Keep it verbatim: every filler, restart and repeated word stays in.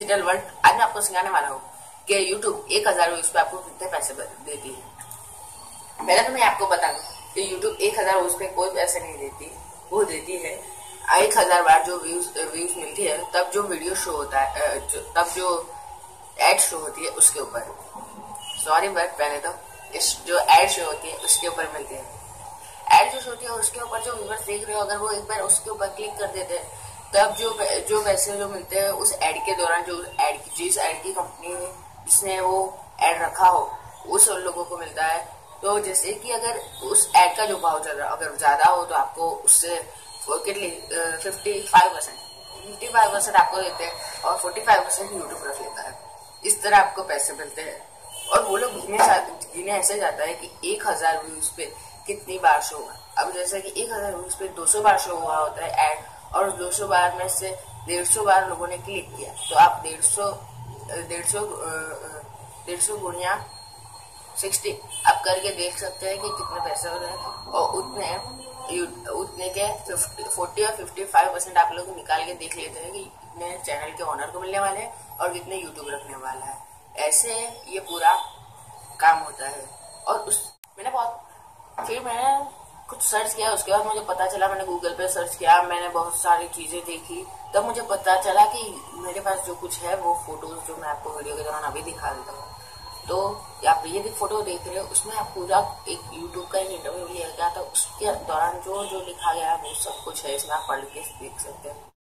Digital world. आज मैं आपको सिखाने वाला हूँ कि यूट्यूब एक हजार व्यूज पे आपको कितने पैसे देती है। पहले तो मैं आपको बता दूं कि यूट्यूब एक हजार व्यूज पे कोई पैसे नहीं देती, वो देती है एक हजार बार जो व्यूज व्यूज मिलती है तब जो वीडियो शो होता है, जो, तब जो एड शो होती है उसके ऊपर। सॉरी बट पहले तो इस जो एड शो होती है उसके ऊपर मिलती है। एड जो होती है उसके ऊपर जो व्यूअर्स देख रहे हो, अगर वो एक बार उसके ऊपर क्लिक कर देते हैं तब जो जो पैसे जो मिलते हैं उस एड के दौरान, जो एड जिस एड की कंपनी है जिसने वो एड रखा हो उस लोगों को मिलता है। तो जैसे कि अगर उस एड का जो भाव चल रहा है अगर ज्यादा हो तो आपको उससे कितनी fifty five percent fifty five percent आपको देते हैं और फोर्टी फाइव परसेंट यूट्यूब रख लेता है। इस तरह आपको पैसे मिलते हैं। और वो लोग गिने गिने ऐसे जाता है कि एक हजार व्यूज पे कितनी बार शो हुआ। अब जैसे कि एक हजार व्यूज पे दो सौ बार शो हुआ होता है एड, और दो सौ बार में से डेढ़ सौ बार लोगों ने क्लिक किया, तो आप डेढ़ सौ डेढ़ सौ डेढ़ सौ गुणिया सिक्सटी आप करके देख सकते हैं कि कितने पैसे हो रहे हैं। और उतने उतने के फोर्टी और फिफ्टी फाइव परसेंट आप लोग निकाल के देख लेते हैं कि कितने चैनल के ओनर को मिलने वाले हैं और कितने यूट्यूब रखने वाला है। ऐसे ये पूरा काम होता है। और उस मैंने बहुत फिर मैंने कुछ सर्च किया, उसके बाद मुझे पता चला, मैंने गूगल पे सर्च किया, मैंने बहुत सारी चीजें देखी, तब मुझे पता चला कि मेरे पास जो कुछ है वो फोटोज जो मैं आपको वीडियो के दौरान अभी दिखा देता हूँ। तो आप ये फोटो देख रहे हो उसमें आप पूरा एक यूट्यूब का एक इंटरव्यू लिया गया था, उसके दौरान जो जो लिखा गया है वो सब कुछ है, इसमें आप पढ़ के देख सकते हैं।